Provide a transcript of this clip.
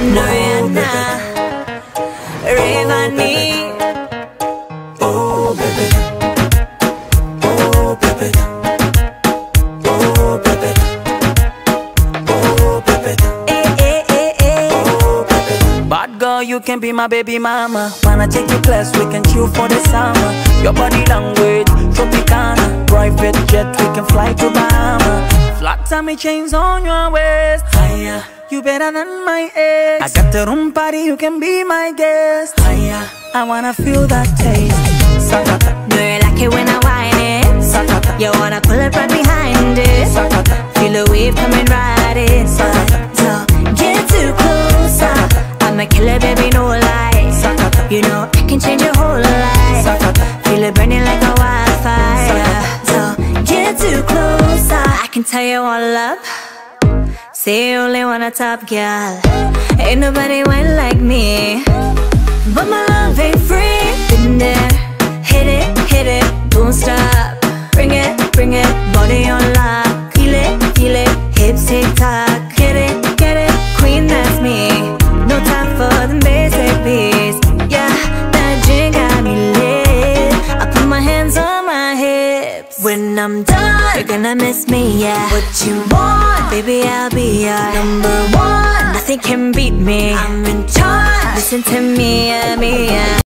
Rihanna, Rayvanny. Oh baby, oh baby, oh baby, oh baby, oh baby. Bad girl, you can be my baby mama. Wanna take you class, we can chill for the summer. Your body language, Tropicana. Private jet, we can fly to Bahama. Flat tummy chains on your waist. Higher, you better than my ex. I got the room party, you can be my guest. Higher, I wanna feel that taste. Sakata, Do you like it when I whine it? sakata, You wanna pull it right behind it? sakata, Feel the wave coming right inside. So get too close. I'm a killer, baby, no lie. sakata, You know I can change your whole life. sakata. Feel it burning like a wildfire. So get too close. I can tell you all up. Say you only want a top girl. Ain't nobody went like me. But my love ain't free. Been there, hit it, don't stop. Bring it, body on lock. Feel it, hips tick tock. Get it, queen, that's me. No time for the basic beats. Yeah, that drink got me lit. I put my hands on my hips. When I'm done, you're gonna miss me, yeah. What you want, baby, I'll be your number one. Nothing can beat me, I'm in charge. Listen to me, yeah.